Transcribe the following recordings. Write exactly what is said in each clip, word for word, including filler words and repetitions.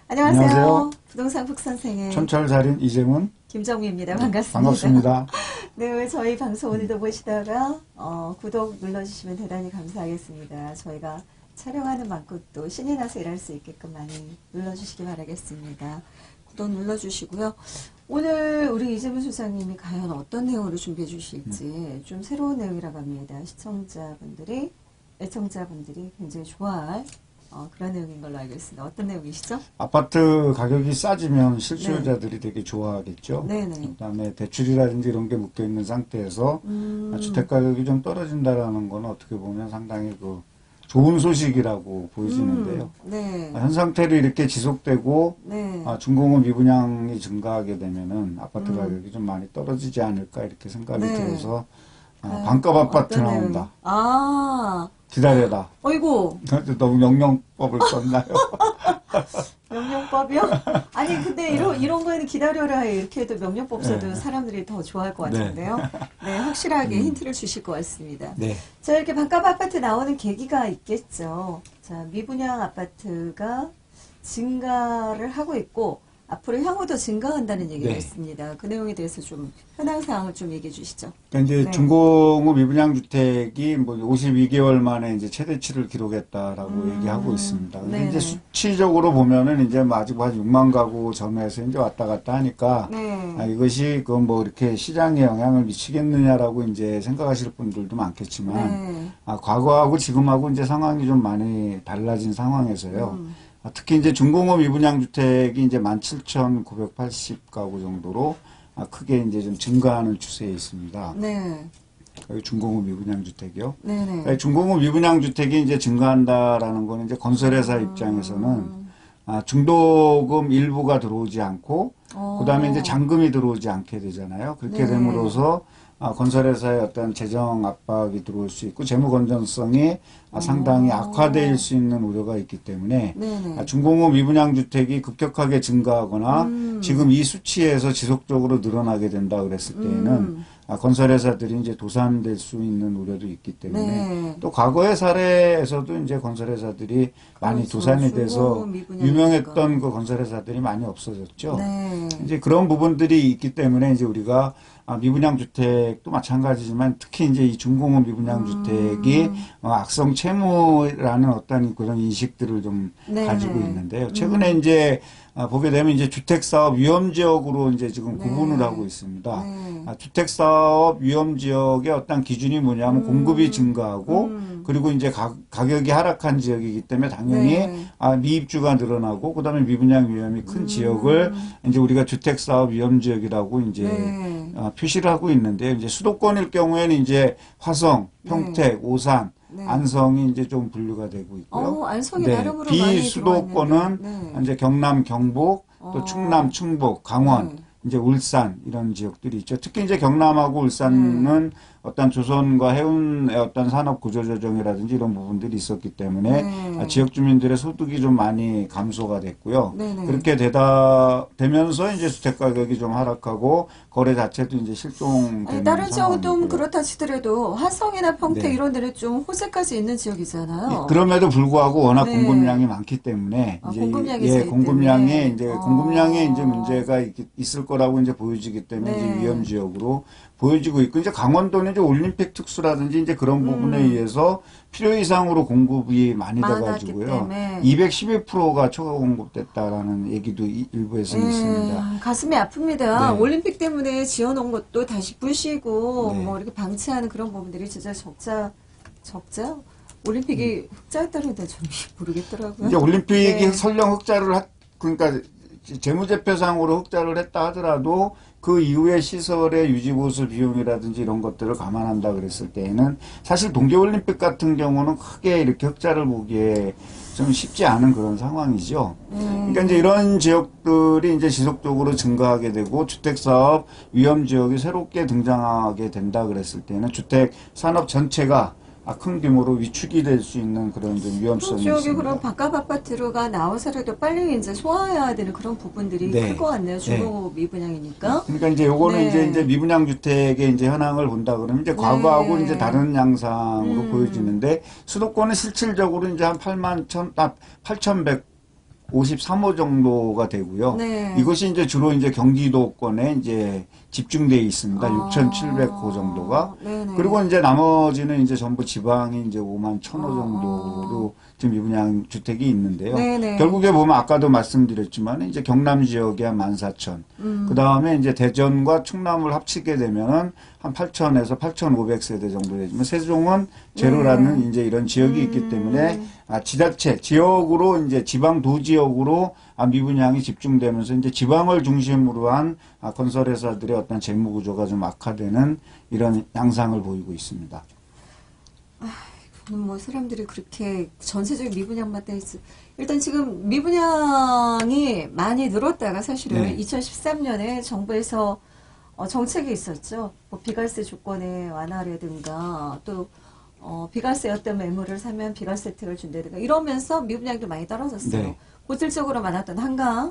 안녕하세요. 안녕하세요. 부동산 북선생의 촌철살인 이재문 김정미입니다. 반갑습니다. 반갑습니다. 네, 저희 방송 오늘도 보시다가 어, 구독 눌러주시면 대단히 감사하겠습니다. 저희가 촬영하는 만큼 또 신이 나서 일할 수 있게끔 많이 눌러주시기 바라겠습니다. 구독 눌러주시고요. 오늘 우리 이재문 소장님이 과연 어떤 내용으로 준비해 주실지 음. 좀 새로운 내용이라고 합니다. 시청자분들이, 애청자분들이 굉장히 좋아할 어, 그런 내용인 걸로 알고 있습니다. 어떤 내용이시죠? 아파트 가격이 싸지면 실수요자들이 네. 되게 좋아하겠죠. 네네. 그다음에 대출이라든지 이런 게 묶여있는 상태에서 음. 주택 가격이 좀 떨어진다라는 건 어떻게 보면 상당히 그 좋은 소식이라고 보여지는데요. 음. 네. 현 상태로 이렇게 지속되고 네. 아, 중공업 미분양이 증가하게 되면은 아파트 음. 가격이 좀 많이 떨어지지 않을까 이렇게 생각이 네. 들어서 아, 반값 아파트 나온다. 아. 기다려라. 어이구. 너무 명령법을 썼나요? 명령법이요? 아니 근데 이런 이런 거에는 기다려라 이렇게 해도 명령법 써도 네. 사람들이 더 좋아할 것 같은데요. 네, 네 확실하게 음. 힌트를 주실 것 같습니다. 네. 자 이렇게 반값 아파트 나오는 계기가 있겠죠. 자 미분양 아파트가 증가를 하고 있고 앞으로 향후도 증가한다는 얘기가 네. 있습니다. 그 내용에 대해서 좀 현황 사항을 좀 얘기해 주시죠. 그러니까 이제 네. 중공업 미분양 주택이 뭐 오십이 개월 만에 이제 최대치를 기록했다라고 음. 얘기하고 있습니다. 근데 이제 수치적으로 보면은 이제 뭐 아직 한 육만 가구 전후에서 이제 왔다 갔다 하니까 네. 아, 이것이 그 뭐 이렇게 시장에 영향을 미치겠느냐라고 이제 생각하실 분들도 많겠지만 네. 아, 과거하고 지금하고 이제 상황이 좀 많이 달라진 상황에서요. 음. 특히 이제 중공업 미분양 주택이 이제 만 칠천구백팔십 가구 정도로 크게 이제 좀 증가하는 추세에 있습니다. 네. 중공업 미분양 주택이요. 네네. 중공업 미분양 주택이 이제 증가한다라는 거는 이제 건설회사 음. 입장에서는 아, 중도금 일부가 들어오지 않고 그 다음에 이제 잔금이 들어오지 않게 되잖아요. 그렇게 네. 됨으로써 아, 건설회사의 어떤 재정 압박이 들어올 수 있고 재무 건전성이 아, 상당히 악화될 수 있는 우려가 있기 때문에 아, 중공업 미분양 주택이 급격하게 증가하거나 음. 지금 이 수치에서 지속적으로 늘어나게 된다 그랬을 때에는 음. 아, 건설회사들이 이제 도산될 수 있는 우려도 있기 때문에 네. 또 과거의 사례에서도 이제 건설회사들이 많이 그렇죠. 도산이 돼서 유명했던 그 건설회사들이 많이 없어졌죠. 네. 이제 그런 부분들이 있기 때문에 이제 우리가 아, 미분양 주택도 마찬가지지만 특히 이제 이 중공업 미분양 음. 주택이 어, 악성 채무라는 어떤 그런 인식들을 좀 네. 가지고 있는데요. 최근에 음. 이제 아, 보게 되면 이제 주택사업 위험지역으로 이제 지금 네. 구분을 하고 있습니다. 네. 아, 주택사업 위험지역의 어떤 기준이 뭐냐면 음. 공급이 증가하고 음. 그리고 이제 가, 가격이 하락한 지역이기 때문에 당연히 네. 아, 미입주가 늘어나고 그 다음에 미분양 위험이 큰 음. 지역을 이제 우리가 주택사업 위험지역이라고 이제 네. 아, 표시를 하고 있는데요. 이제 수도권일 경우에는 이제 화성, 평택, 네. 오산, 네. 안성이 이제 좀 분류가 되고 있고요. 어, 안성이 네. 나름으로 비수도권은 네. 이제 경남, 경북, 또 어. 충남, 충북, 강원, 네. 이제 울산 이런 지역들이 있죠. 특히 이제 경남하고 울산은 네. 어떤 조선과 해운의 어떤 산업 구조 조정이라든지 이런 부분들이 있었기 때문에 네. 지역 주민들의 소득이 좀 많이 감소가 됐고요. 네네. 그렇게 되다 되면서 이제 주택 가격이 좀 하락하고 거래 자체도 이제 실종되는 다른 지역은 좀 그렇다 치더라도 화성이나 평택 네. 이런 데는 좀 호재까지 있는 지역이잖아요. 예, 그럼에도 불구하고 워낙 네. 공급량이 많기 때문에 아, 이제 공급량이 예, 공급량에 때문에. 이제 어. 공급량에 이제 문제가 있, 있을 거라고 이제 보여지기 때문에 네. 이제 위험 지역으로 보여지고 있고 이제 강원도는 이제 올림픽 특수라든지 이제 그런 부분에 음. 의해서 필요 이상으로 공급이 많이 돼가지고요. 이백십일 퍼센트가 초과 공급됐다라는 얘기도 일부에서 네. 있습니다. 가슴이 아픕니다. 네. 올림픽 때문에 지어놓은 것도 다시 부시고 네. 뭐 이렇게 방치하는 그런 부분들이 진짜 적자 적자. 올림픽이 음. 흑자였다는데 좀 모르겠더라고요. 이제 올림픽이 네. 설령 흑자를 하, 그러니까 재무제표상으로 흑자를 했다 하더라도 그 이후에 시설의 유지보수 비용이라든지 이런 것들을 감안한다 그랬을 때에는 사실 동계올림픽 같은 경우는 크게 이렇게 흑자를 보기에 좀 쉽지 않은 그런 상황이죠. 음. 그러니까 이제 이런 지역들이 이제 지속적으로 증가하게 되고 주택사업 위험지역이 새롭게 등장하게 된다 그랬을 때는 주택 산업 전체가 큰 규모로 위축이 될 수 있는 그런 좀 위험성이 지역이 있습니다. 그럼 반값 아파트가 나와서라도 빨리 이제 소화해야 되는 그런 부분들이 네. 클 것 같네요. 중공업 네. 미분양이니까. 그러니까 이제 요거는 네. 이제 이제 미분양 주택의 이제 현황을 본다 그러면 이제 과거하고 네. 이제 다른 양상으로 음. 보여지는데 수도권은 실질적으로 이제 한 팔만 천, 아, 팔천백 오십삼 호 정도가 되고요. 네. 이것이 이제 주로 이제 경기도권에 이제 집중되어 있습니다. 아. 육천칠백 호 정도가. 네네. 그리고 이제 나머지는 이제 전부 지방이 이제 오만 천 호 아. 정도로 지금 미분양 주택이 있는데요. 네네. 결국에 보면 아까도 말씀드렸지만 이제 경남 지역에 한 만 사천. 음. 그 다음에 이제 대전과 충남을 합치게 되면은 한 팔천에서 팔천오백 세대 정도 되지만 세종은 제로라는 네. 이제 이런 지역이 음. 있기 때문에 아, 지자체, 지역으로 이제 지방 도지역으로 아, 미분양이 집중되면서 이제 지방을 중심으로 한 아, 건설회사들의 어떤 재무 구조가 좀 악화되는 이런 양상을 보이고 있습니다. 뭐 사람들이 그렇게 전세적인 미분양만 돼 있어. 일단 지금 미분양이 많이 늘었다가 사실은 네. 이천십삼 년에 정부에서 어, 정책이 있었죠. 뭐 비과세 조건의 완화라든가 또 어, 비과세였던 매물을 사면 비과세 혜택을 준다든가 이러면서 미분양도 많이 떨어졌어요. 네. 고질적으로 많았던 한강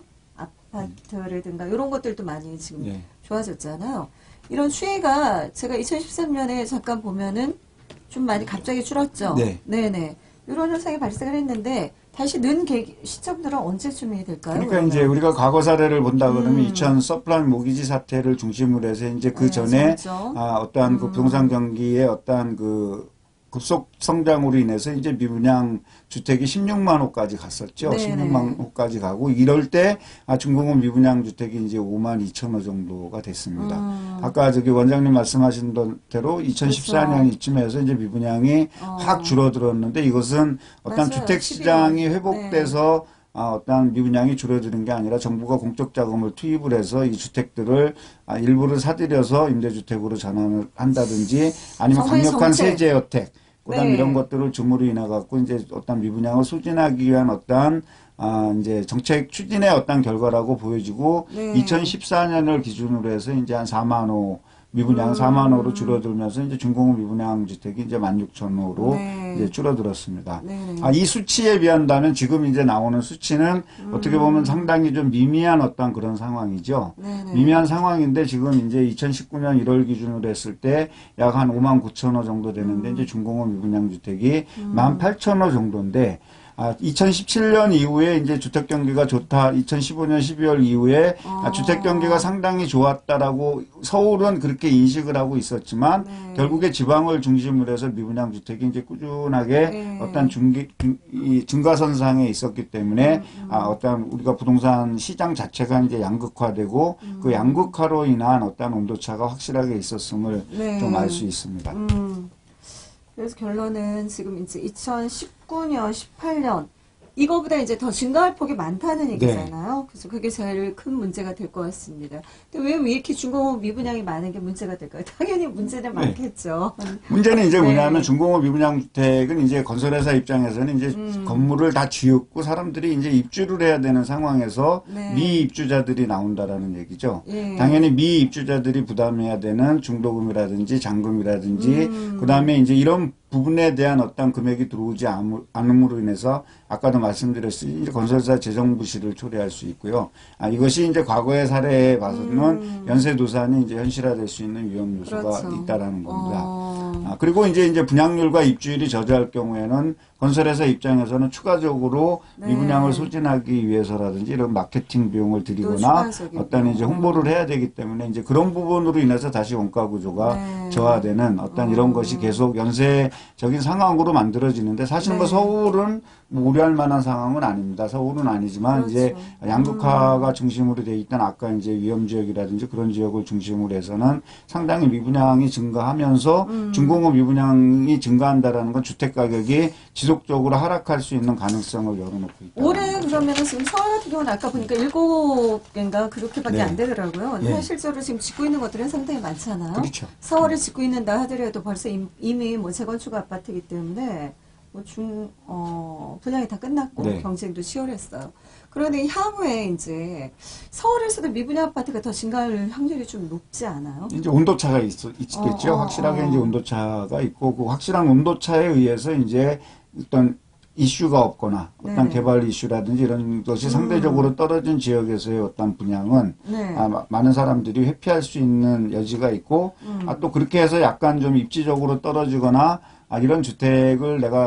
아파트라든가 이런 것들도 많이 지금 네. 좋아졌잖아요. 이런 추이가 제가 이천십삼 년에 잠깐 보면은 좀 많이 갑자기 줄었죠. 네. 네네. 이런 현상이 발생을 했는데 다시 는 계기, 시점들은 언제쯤이 될까요? 그러니까 그러면? 이제 우리가 과거 사례를 본다 그러면 음. 이천 서프라임 모기지 사태를 중심으로 해서 이제 그 네, 전에 그렇죠. 아, 어떠한 그 음. 부동산 경기의 어떠한 그 급속 성장으로 인해서 이제 미분양 주택이 십육만 호까지 갔었죠. 네네. 십육만 호까지 가고 이럴 때 아, 중공업 미분양 주택이 이제 오만 이천 호 정도가 됐습니다. 음. 아까 저기 원장님 말씀하신 대로 이천십사 년 그렇죠. 이쯤에서 이제 미분양이 어. 확 줄어들었는데 이것은 어떤 맞아요. 주택 시장이 십이월. 회복돼서 아, 어떠한 미분양이 줄어드는 게 아니라 정부가 공적 자금을 투입을 해서 이 주택들을 아, 일부를 사들여서 임대주택으로 전환을 한다든지 아니면 정부의 강력한 정책. 세제 혜택, 그다음 네. 이런 것들을 줌으로 인해 갖고 이제 어떤 미분양을 소진하기 위한 어떠한 아, 이제 정책 추진의 어떤 결과라고 보여지고 네. 이천십사 년을 기준으로 해서 이제 한 사만 호 미분양 음. 사만 호로 줄어들면서 이제 중공업 미분양 주택이 이제 만 육천 호로 네. 이제 줄어들었습니다. 네네. 아, 이 수치에 비한다면 지금 이제 나오는 수치는 음. 어떻게 보면 상당히 좀 미미한 어떤 그런 상황이죠. 네네. 미미한 상황인데 지금 이제 이천십구 년 일월 기준으로 했을 때 약 한 오만 구천 호 정도 되는데 음. 이제 중공업 미분양 주택이 만 팔천 호 정도인데 아, 이천십칠 년 이후에 이제 주택 경기가 좋다. 이천십오 년 십이월 이후에 어. 아, 주택 경기가 상당히 좋았다라고 서울은 그렇게 인식을 하고 있었지만 네. 결국에 지방을 중심으로 해서 미분양 주택이 이제 꾸준하게 네. 어떤 중기, 중, 이 증가선상에 있었기 때문에 음, 아, 어떤 우리가 부동산 시장 자체가 이제 양극화되고 음. 그 양극화로 인한 어떤 온도차가 확실하게 있었음을 네. 좀 알 수 있습니다. 음. 그래서 결론은 지금 이제 이천십구 년, 십팔 년 이거보다 이제 더 증가할 폭이 많다는 얘기잖아요. 그래서 그게 제일 큰 문제가 될 것 같습니다. 근데 왜 이렇게 중공업 미분양이 많은 게 문제가 될까요? 당연히 문제는 네. 많겠죠. 문제는 이제 네. 뭐냐면 중공업 미분양 주택은 이제 건설회사 입장에서는 이제 음. 건물을 다 지었고 사람들이 이제 입주를 해야 되는 상황에서 네. 미입주자들이 나온다라는 얘기죠. 예. 당연히 미입주자들이 부담해야 되는 중도금이라든지 잔금이라든지 음. 그다음에 이제 이런 부분에 대한 어떤 금액이 들어오지 않음으로 인해서 아까도 말씀드렸듯이 이제 건설사 재정 부실을 초래할 수 있고요. 아, 이것이 이제 과거의 사례에 봐서는 음. 연쇄도산이 이제 현실화될 수 있는 위험 요소가 그렇죠. 있다라는 겁니다. 어. 아, 그리고 이제 이제 분양률과 입주율이 저조할 경우에는 건설회사 입장에서는 추가적으로 네. 미분양을 소진하기 위해서라든지 이런 마케팅 비용을 들이거나 추가적인 어떤 이제 비용. 홍보를 해야 되기 때문에 이제 그런 부분으로 인해서 다시 원가 구조가 네. 저하되는 어떤 어. 이런 것이 계속 연쇄적인 상황으로 만들어지는데 사실 뭐 네. 서울은 뭐 우려할 만한 상황은 아닙니다. 서울은 아니지만 그렇죠. 이제 양극화가 중심으로 돼 있던 아까 이제 위험 지역이라든지 그런 지역을 중심으로 해서는 상당히 미분양이 증가하면서 음. 중공업 미분양이 증가한다라는 건 주택 가격이 지속적으로 하락할 수 있는 가능성을 열어놓고 있다. 올해 그러면은 지금 서울 같은 경우는 아까 보니까 일곱 개인가 그렇게밖에 네. 안 되더라고요. 근데 네. 실제로 지금 짓고 있는 것들은 상당히 많잖아요. 그렇죠. 서울을 짓고 있는다 하더라도 벌써 임- 이미 뭐 재건축 아파트이기 때문에 뭐 중, 어, 분양이 다 끝났고 네. 경쟁도 치열했어요. 그런데 향후에 이제 서울에서도 미분양 아파트가 더 증가할 확률이 좀 높지 않아요? 이제 온도차가 있, 있겠죠. 어, 어, 확실하게 어. 이제 온도차가 있고 그 확실한 온도차에 의해서 이제 어떤 이슈가 없거나 어떤 네. 개발 이슈라든지 이런 것이 음. 상대적으로 떨어진 지역에서의 어떤 분양은 네. 아, 마- 많은 사람들이 회피할 수 있는 여지가 있고 음. 아, 또 그렇게 해서 약간 좀 입지적으로 떨어지거나 아, 이런 주택을 내가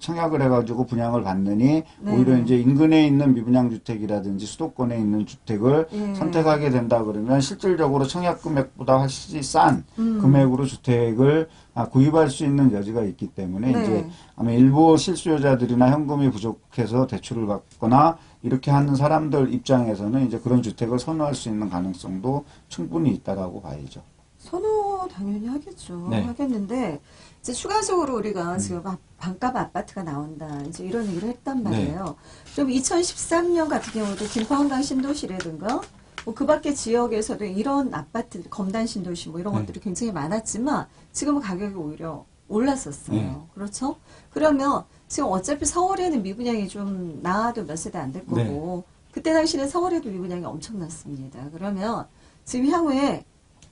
청약을 해가지고 분양을 받느니 네. 오히려 이제 인근에 있는 미분양 주택이라든지 수도권에 있는 주택을 예. 선택하게 된다 그러면 실질적으로 청약 금액보다 훨씬 싼 음. 금액으로 주택을 아, 구입할 수 있는 여지가 있기 때문에 네. 이제 아마 일부 실수요자들이나 현금이 부족해서 대출을 받거나 이렇게 하는 사람들 입장에서는 이제 그런 주택을 선호할 수 있는 가능성도 충분히 있다라고 봐야죠. 선호 당연히 하겠죠. 네. 하겠는데 이제 추가적으로 우리가 음. 지금 반값 아파트가 나온다 이제 이런 얘기를 했단 말이에요. 네. 좀 이천십삼 년 같은 경우도 김포 한강 신도시라든가 뭐 그밖에 지역에서도 이런 아파트 검단 신도시 뭐 이런 네. 것들이 굉장히 많았지만 지금은 가격이 오히려 올랐었어요. 네. 그렇죠? 그러면 지금 어차피 서울에는 미분양이 좀 나와도 몇 세대 안 될 거고 네. 그때 당시에는 서울에도 미분양이 엄청났습니다. 그러면 지금 향후에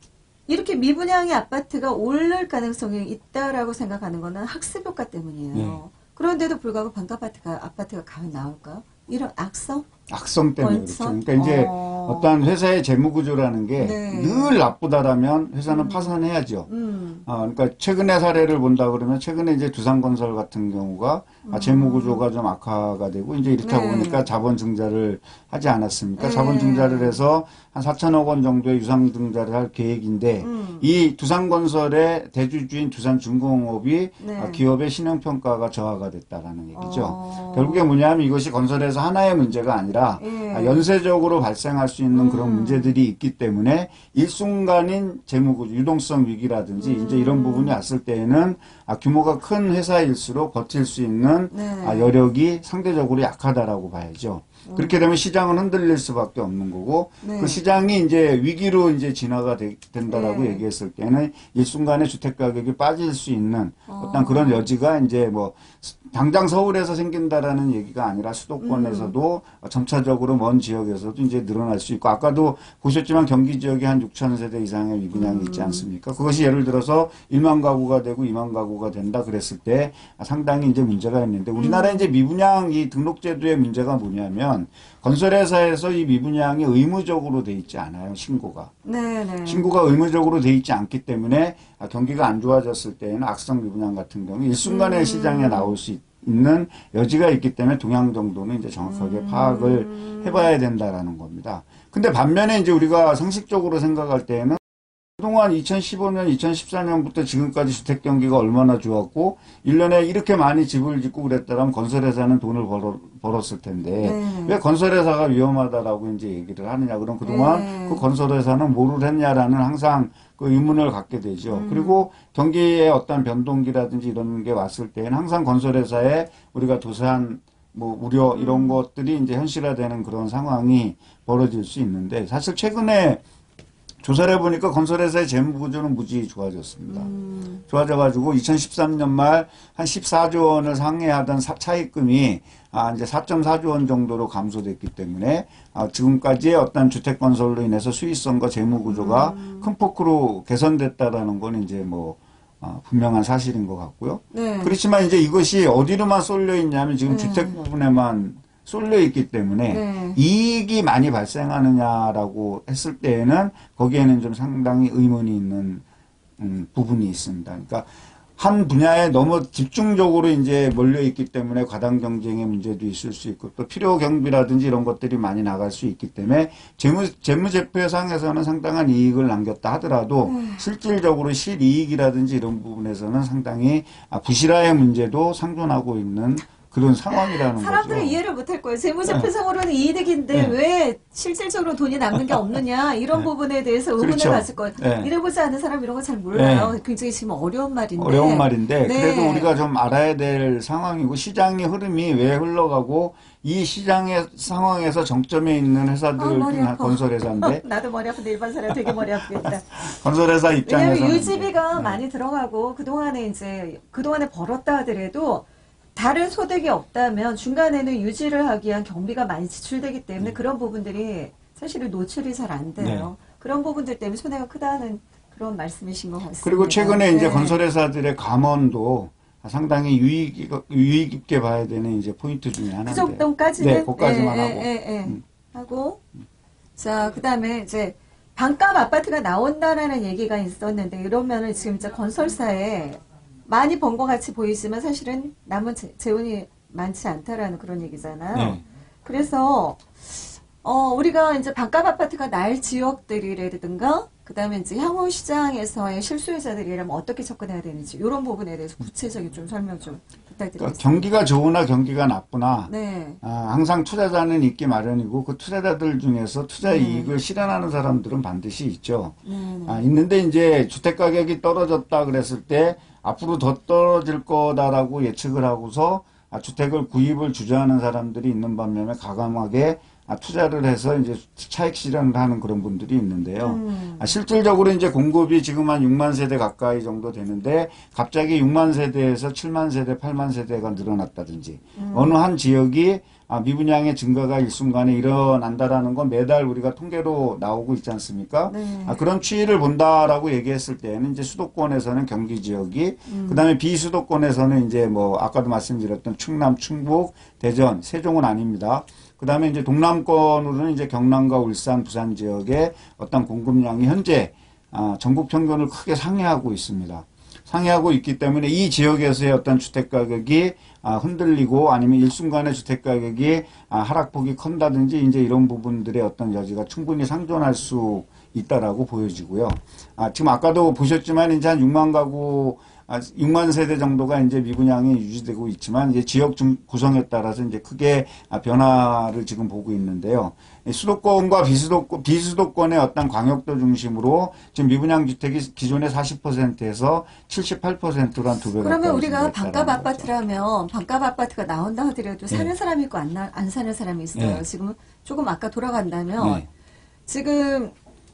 이렇게 미분양의 아파트가 오를 가능성이 있다라고 생각하는 거는 학습 효과 때문이에요. 네. 그런데도 불구하고 반값 아파트가, 아파트가 가면 나올까요? 이런 악성? 악성 때문에 그렇죠. 그러니까 이제 어... 어떤 회사의 재무 구조라는 게 늘 네. 나쁘다라면 회사는 음. 파산해야죠. 음. 어, 그러니까 최근의 사례를 본다 그러면 최근에 이제 두산건설 같은 경우가 음. 아, 재무 구조가 좀 악화가 되고 이제 이렇다 네. 보니까 자본 증자를 하지 않았습니까? 네. 자본 증자를 해서 한 사천억 원 정도의 유상 증자를 할 계획인데 음. 이 두산건설의 대주주인 두산중공업이 네. 아, 기업의 신용평가가 저하가 됐다라는 얘기죠. 어... 결국에 뭐냐면 이것이 건설에서 하나의 문제가 아니라 예. 연쇄적으로 발생할 수 있는 음. 그런 문제들이 있기 때문에 일순간인 재무구조, 유동성 위기라든지 음. 이제 이런 부분이 왔을 때에는 아, 규모가 큰 회사일수록 버틸 수 있는 네. 아, 여력이 상대적으로 약하다라고 봐야죠. 음. 그렇게 되면 시장은 흔들릴 수밖에 없는 거고 네. 그 시장이 이제 위기로 이제 진화가 되, 된다라고 네. 얘기했을 때는 일순간에 주택 가격이 빠질 수 있는 어. 어떤 그런 여지가 이제 뭐 당장 서울에서 생긴다라는 얘기가 아니라 수도권에서도 음. 점차적으로 먼 지역에서도 이제 늘어날 수 있고 아까도 보셨지만 경기 지역에 한 육천 세대 이상의 미분양이 음. 있지 않습니까? 그것이 예를 들어서 일만 가구가 되고 이만 가구가 된다 그랬을 때 상당히 이제 문제가 있는데 우리나라 음. 이제 미분양 이 등록제도의 문제가 뭐냐면 건설회사에서 이 미분양이 의무적으로 돼 있지 않아요. 신고가. 네네. 신고가 의무적으로 돼 있지 않기 때문에 경기가 안 좋아졌을 때에는 악성 미분양 같은 경우 일순간에 음. 시장에 나올 수 있는 여지가 있기 때문에 동향 정도는 이제 정확하게 음. 파악을 해봐야 된다라는 겁니다. 근데 반면에 이제 우리가 상식적으로 생각할 때에는 그동안 이천십오 년, 이천십사 년부터 지금까지 주택 경기가 얼마나 좋았고 일 년에 이렇게 많이 집을 짓고 그랬다면 건설회사는 돈을 벌어, 벌었을 텐데 네. 왜 건설회사가 위험하다라고 이제 얘기를 하느냐. 그럼 그동안 네. 그 건설회사는 뭐를 했냐라는 항상 그 의문을 갖게 되죠. 음. 그리고 경기의 어떤 변동기라든지 이런 게 왔을 때는 항상 건설회사에 우리가 도산 뭐 우려 이런 음. 것들이 이제 현실화되는 그런 상황이 벌어질 수 있는데 사실 최근에 조사를 해보니까 건설회사의 재무구조는 무지 좋아졌습니다. 음. 좋아져가지고 이천십삼 년 말 한 십사조 원을 상회하던 사, 차입금이 아, 이제 사점사조 원 정도로 감소됐기 때문에 아, 지금까지의 어떤 주택건설로 인해서 수익성과 재무구조가 음. 큰 폭으로 개선됐다라는 건 이제 뭐 아, 분명한 사실인 것 같고요. 네. 그렇지만 이제 이것이 어디로만 쏠려 있냐면 지금 네. 주택 부분에만 쏠려 있기 때문에 네. 이익이 많이 발생하느냐라고 했을 때에는 거기에는 좀 상당히 의문이 있는 음, 부분이 있습니다. 그러니까 한 분야에 너무 집중적으로 이제 몰려 있기 때문에 과당 경쟁의 문제도 있을 수 있고 또 필요 경비라든지 이런 것들이 많이 나갈 수 있기 때문에 재무 재무제표상에서는 상당한 이익을 남겼다 하더라도 음. 실질적으로 실이익이라든지 이런 부분에서는 상당히 부실화의 문제도 상존하고 있는 그런 상황이라는 사람들은 거죠. 이해를 못할 거예요. 재무제표상으로는 네. 이득인데 네. 왜 실질적으로 돈이 남는 게 없느냐 이런 네. 부분에 대해서 의문을 그렇죠. 가질 거예요. 네. 이래보지 않은 사람 이런 거 잘 몰라요. 네. 굉장히 지금 어려운 말인데. 어려운 말인데 네. 그래도 우리가 좀 알아야 될 상황이고 시장의 흐름이 왜 흘러가고 이 시장의 상황에서 정점에 있는 회사들 아, 건설회사인데 나도 머리 아픈데 일반 사람 되게 머리 아프겠다. 건설회사 입장에서 왜냐하면 유지비가 네. 많이 들어가고 그동안에 이제 그동안에 벌었다 하더라도 다른 소득이 없다면 중간에는 유지를 하기 위한 경비가 많이 지출되기 때문에 네. 그런 부분들이 사실은 노출이 잘 안 돼요. 네. 그런 부분들 때문에 손해가 크다는 그런 말씀이신 것 같습니다. 그리고 최근에 네. 이제 건설회사들의 감원도 상당히 유익, 유익 있게 봐야 되는 이제 포인트 중에 하나인데. 그 정도까지는? 네, 그까지만 예, 하고. 예, 예. 음. 하고. 자, 그 다음에 이제 반값 아파트가 나온다라는 얘기가 있었는데 이러면은 지금 이제 건설사에 많이 번 것 같이 보이지만 사실은 남은 재, 재원이 많지 않다라는 그런 얘기잖아요. 네. 그래서 어, 우리가 이제 반값 아파트가 날 지역들이라든가 그다음에 이제 향후 시장에서의 실수요자들이라면 어떻게 접근해야 되는지 이런 부분에 대해서 구체적인 좀 설명 좀 부탁드리겠습니다. 그러니까 경기가 좋으나 경기가 나쁘나 네. 아, 항상 투자자는 있기 마련이고 그 투자자들 중에서 투자 네. 이익을 실현하는 사람들은 반드시 있죠. 네, 네. 아, 있는데 이제 주택 가격이 떨어졌다 그랬을 때 앞으로 더 떨어질 거다라고 예측을 하고서 아, 주택을 구입을 주저하는 사람들이 있는 반면에 과감하게 아, 투자를 해서 이제 차익 실현을 하는 그런 분들이 있는데요. 음. 아, 실질적으로 이제 공급이 지금 한 육만 세대 가까이 정도 되는데 갑자기 육만 세대에서 칠만 세대, 팔만 세대가 늘어났다든지 음. 어느 한 지역이 아, 미분양의 증가가 일순간에 일어난다라는 건 매달 우리가 통계로 나오고 있지 않습니까? 네. 아, 그런 추이를 본다라고 얘기했을 때는 이제 수도권에서는 경기 지역이, 음. 그 다음에 비수도권에서는 이제 뭐 아까도 말씀드렸던 충남, 충북, 대전, 세종은 아닙니다. 그 다음에 이제 동남권으로는 이제 경남과 울산, 부산 지역의 어떤 공급량이 현재 아, 전국 평균을 크게 상회하고 있습니다. 상회하고 있기 때문에 이 지역에서의 어떤 주택 가격이 아, 흔들리고 아니면 일순간에 주택 가격이 아, 하락폭이 큰다든지 이제 이런 부분들의 어떤 여지가 충분히 상존할 수 있다라고 보여지고요. 아, 지금 아까도 보셨지만 이제 한 육만 가구 아, 육만 세대 정도가 이제 미분양이 유지되고 있지만 이제 지역 중 구성에 따라서 이제 크게 변화를 지금 보고 있는데요. 수도권과 비수도권, 비수도권의 어떤 광역도 중심으로 지금 미분양 주택이 기존의 사십 퍼센트에서 칠십팔 퍼센트로 한 두 배. 그러면 우리가 반값 아파트라면 반값 아파트가 나온다 하더라도 사는 네. 사람이 있고 안, 나, 안 사는 사람이 있어요. 네. 지금 조금 아까 돌아간다면 네. 지금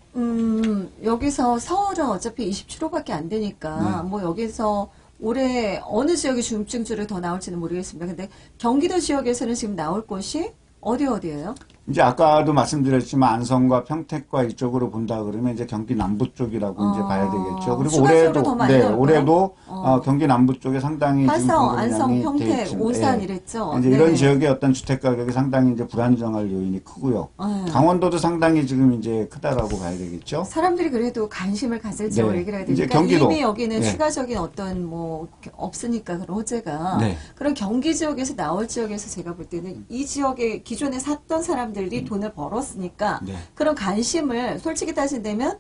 음, 여기서 서울은 어차피 이십칠 호밖에 안 되니까, 네. 뭐 여기서 올해 어느 지역이 중증주를 더 나올지는 모르겠습니다. 근데 경기도 지역에서는 지금 나올 곳이 어디 어디예요? 이제 아까도 말씀드렸지만 안성과 평택과 이쪽으로 본다 그러면 이제 경기 남부 쪽이라고 어, 이제 봐야 되겠죠. 그리고 추가적으로 올해도 더 많이 네, 나올까요? 올해도 어. 어, 경기 남부 쪽에 상당히 지금 화성, 안성, 공급량이 돼 평택, 있습니다. 오산 예. 이랬죠. 이제 네. 이런 지역의 어떤 주택 가격이 상당히 이제 불안정할 요인이 크고요. 네. 강원도도 상당히 지금 이제 크다라고 봐야 되겠죠. 사람들이 그래도 관심을 가질 지역을 네. 얘기를 해야 이제 되니까 경기도. 이미 여기는 네. 추가적인 어떤 뭐 없으니까 그런 호재가 네. 그런 경기 지역에서 나올 지역에서 제가 볼 때는 이 지역에 기존에 샀던 사람들이 돈을 벌었으니까 네. 그런 관심을 솔직히 따진다면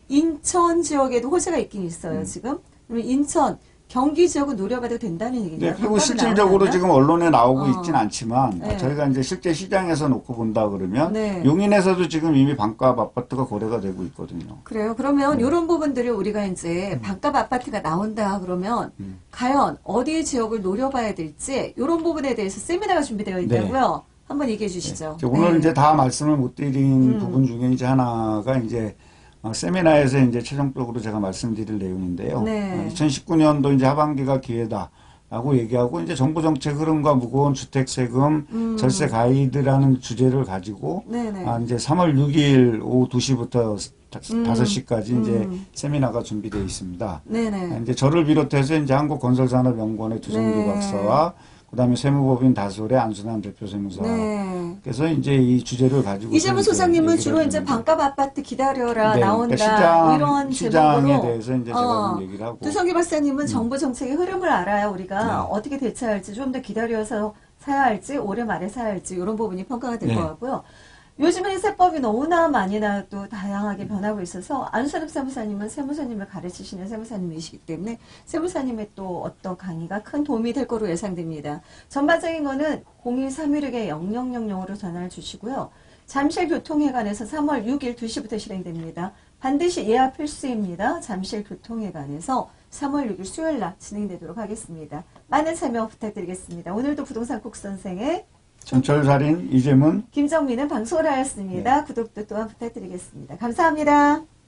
인천 지역에도 호재가 있긴 있어요. 지금 그러면 인천 경기 지역은 노려봐도 된다는 얘기죠. 네, 그리고 실질적으로 지금 언론에 나오고 어. 있진 않지만 네. 저희가 이제 실제 시장에서 놓고 본다 그러면 네. 용인에서도 지금 이미 반값 아파트가 거래가 되고 있거든요. 그래요. 그러면 네. 이런 부분들을 우리가 이제 반값 아파트가 나온다 그러면 음. 과연 어디 지역을 노려봐야 될지 이런 부분에 대해서 세미나가 준비되어 있다고요. 한번 얘기해 주시죠. 네. 오늘 네. 이제 다 말씀을 못 드린 음. 부분 중에 이제 하나가 이제 어, 세미나에서 이제 최종적으로 제가 말씀드릴 내용인데요. 네. 어, 이천십구 년도 이제 하반기가 기회다라고 얘기하고 이제 정부 정책 흐름과 무거운 주택 세금 음. 절세 가이드라는 주제를 가지고 네네. 아, 이제 삼월 육일 오후 두 시부터 음. 다섯 시까지 이제 음. 세미나가 준비되어 있습니다. 네네. 이제 저를 비롯해서 이제 한국건설산업연구원의 두성규 네. 박사와 그다음에 세무법인 다솔의 안순환 대표 세무사. 네. 그래서 이제 이 주제를 가지고 이재문 소장님은 주로 이제 반값 아파트 기다려라 네, 나온다 그러니까 시장, 이런 시장에 제목으로 대해서 이제 제가 어, 좀 얘기를 하고 두성기 박사님은 정부 정책의 흐름을 알아야 우리가 네. 어떻게 대처할지 좀 더 기다려서 사야 할지 올해 말에 사야 할지 이런 부분이 평가가 될 것 네. 같고요. 요즘에 세법이 너무나 많이나 또 다양하게 변하고 있어서 안수섭 세무사님은 세무사님을 가르치시는 세무사님이시기 때문에 세무사님의 또 어떤 강의가 큰 도움이 될 거로 예상됩니다. 전반적인 거는 공일삼일육에 영영영영으로 전화를 주시고요. 잠실교통회관에서 삼월 육일 두 시부터 실행됩니다. 반드시 예약 필수입니다. 잠실교통회관에서 삼월 육일 수요일 날 진행되도록 하겠습니다. 많은 참여 부탁드리겠습니다. 오늘도 부동산 국 선생의 전철살인 이재문 김정민은 방송을 하였습니다. 네. 구독도 또한 부탁드리겠습니다. 감사합니다.